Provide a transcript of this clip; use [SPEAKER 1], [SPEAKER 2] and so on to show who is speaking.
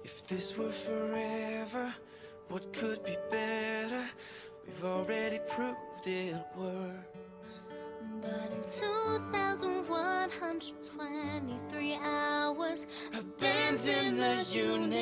[SPEAKER 1] If this were forever, what could be better? We've already proved it works.
[SPEAKER 2] But in 2,123 hours,
[SPEAKER 1] Abandon the universe.